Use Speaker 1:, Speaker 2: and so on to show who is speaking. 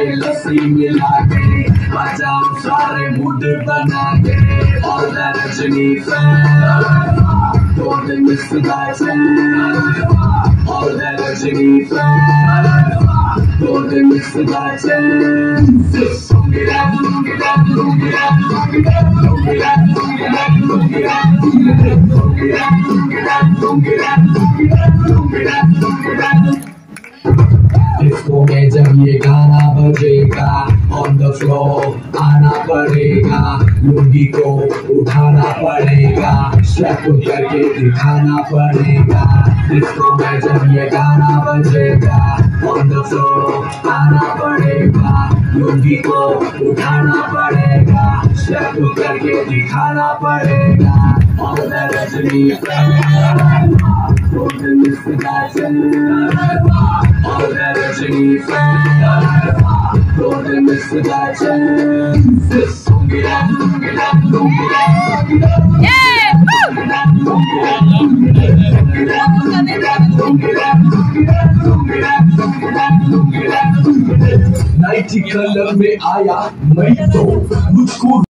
Speaker 1: लस्सी मिला के बजाओ सारे मूड बना के all that Rajni fan don't miss that chance all that Rajni fan don't miss that chance disco में जब ये गाना बजेगा ऑन द फ्लोर आना पड़ेगा लुंगी को उठाना पड़ेगा स्टेप करके दिखाना पड़ेगा डिस्को में जब ये गाना बजेगा ऑन द फ्लोर आना पड़ेगा लुंगी को उठाना पड़ेगा स्टेप करके दिखाना पड़ेगा on the Rajni don't miss that chance all that Rajni don't miss that chance nighty colour में आया मैं तो मुझको